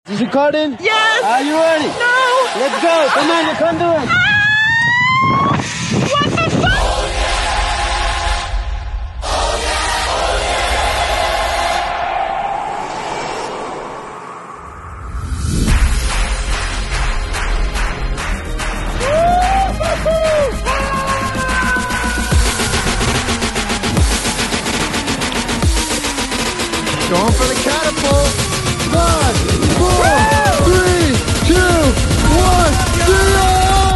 Is your card in? Yes! Are you ready? No! Let's go! Come on, you can do it! What the fuck? Going for the catapult! 5, 4, 3, 2, 1, 0!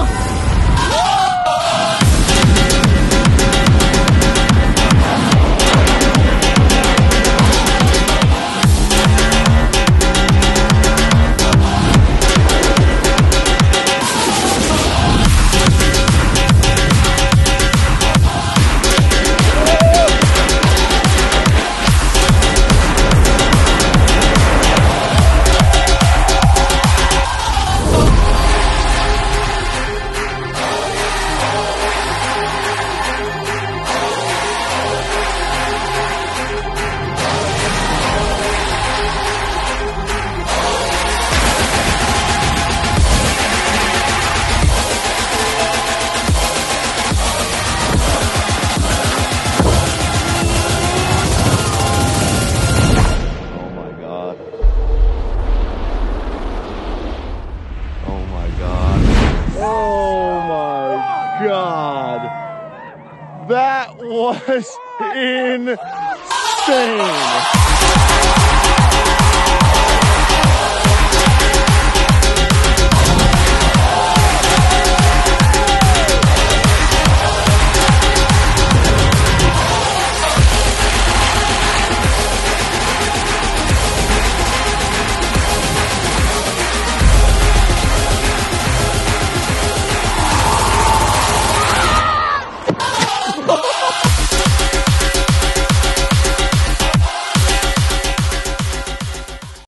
God, that was insane.